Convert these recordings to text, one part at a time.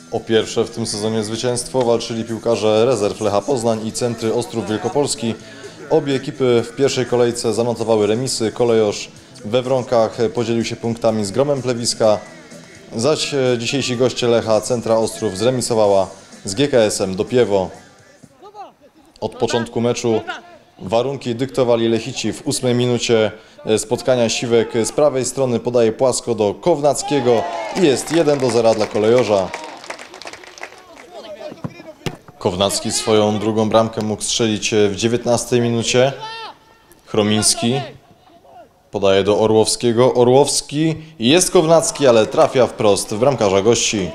O pierwsze w tym sezonie zwycięstwo walczyli piłkarze rezerw Lecha Poznań i Centry Ostrów Wielkopolski. Obie ekipy w pierwszej kolejce zanotowały remisy. Kolejorz we Wronkach podzielił się punktami z Gromem Plewiska, zaś dzisiejsi goście Lecha Centra Ostrów zremisowała z GKS-em Dopiewo. Od początku meczu warunki dyktowali Lechici. W 8 minucie spotkania Siwek z prawej strony podaje płasko do Kownackiego i jest 1-0 dla Kolejorza. Kownacki swoją drugą bramkę mógł strzelić w 19 minucie. Chromiński podaje do Orłowskiego. Orłowski, jest Kownacki, ale trafia wprost w bramkarza gości.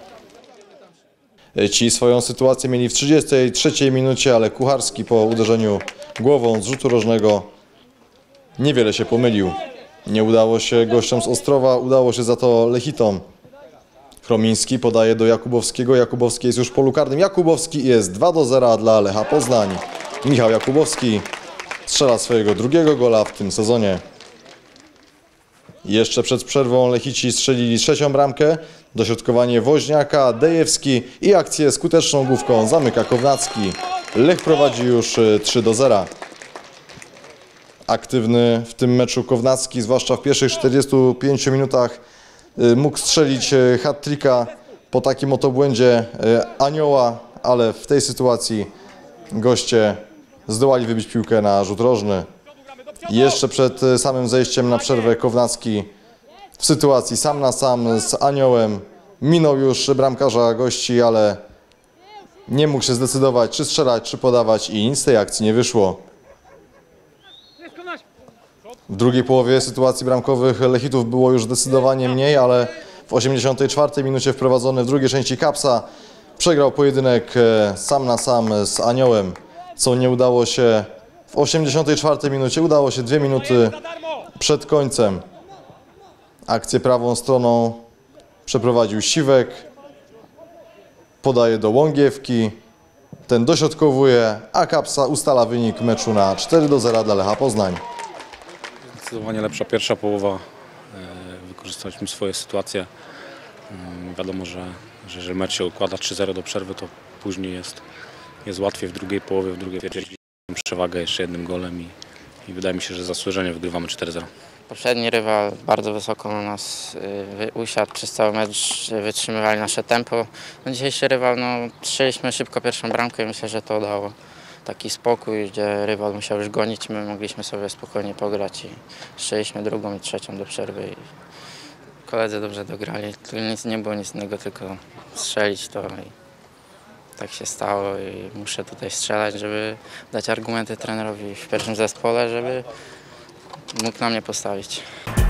Ci swoją sytuację mieli w 33 minucie, ale Kucharski po uderzeniu głową z rzutu rożnego niewiele się pomylił. Nie udało się gościom z Ostrowa, udało się za to Lechitom. Chromiński podaje do Jakubowskiego. Jakubowski jest już w polu karnym. Jakubowski jest 2-0 dla Lecha Poznań. Michał Jakubowski strzela swojego drugiego gola w tym sezonie. Jeszcze przed przerwą Lechici strzelili trzecią bramkę. Dośrodkowanie Woźniaka, Dejewski i akcję skuteczną główką zamyka Kownacki. Lech prowadzi już 3-0. Aktywny w tym meczu Kownacki, zwłaszcza w pierwszych 45 minutach, mógł strzelić hat-tricka po takim oto błędzie Anioła, ale w tej sytuacji goście zdołali wybić piłkę na rzut rożny. Jeszcze przed samym zejściem na przerwę Kownacki w sytuacji sam na sam z Aniołem minął już bramkarza gości, ale nie mógł się zdecydować, czy strzelać, czy podawać i nic z tej akcji nie wyszło. W drugiej połowie sytuacji bramkowych Lechitów było już zdecydowanie mniej, ale w 84 minucie wprowadzony w drugiej części Kapsa przegrał pojedynek sam na sam z Aniołem, co nie udało się w 84 minucie, udało się 2 minuty przed końcem. Akcję prawą stroną przeprowadził Siwek, podaje do Łągiewki, ten dośrodkowuje, a Kapsa ustala wynik meczu na 4-0 dla Lecha Poznań. Zdecydowanie lepsza pierwsza połowa, wykorzystaliśmy swoje sytuacje. Wiadomo, że jeżeli mecz się układa 3-0 do przerwy, to później jest łatwiej w drugiej połowie, w drugiej przewagę jeszcze jednym golem i wydaje mi się, że zasłużenie wygrywamy 4-0. Poprzedni rywal bardzo wysoko na nas usiadł, przez cały mecz wytrzymywali nasze tempo. No, dzisiejszy rywal, strzeliśmy szybko pierwszą bramkę i myślę, że to dało taki spokój, gdzie rywal musiał już gonić, my mogliśmy sobie spokojnie pograć i strzeliśmy drugą i trzecią do przerwy. I koledzy dobrze dograli, tu nie było nic innego, tylko strzelić to i tak się stało i muszę tutaj strzelać, żeby dać argumenty trenerowi w pierwszym zespole, żeby mógł na mnie postawić.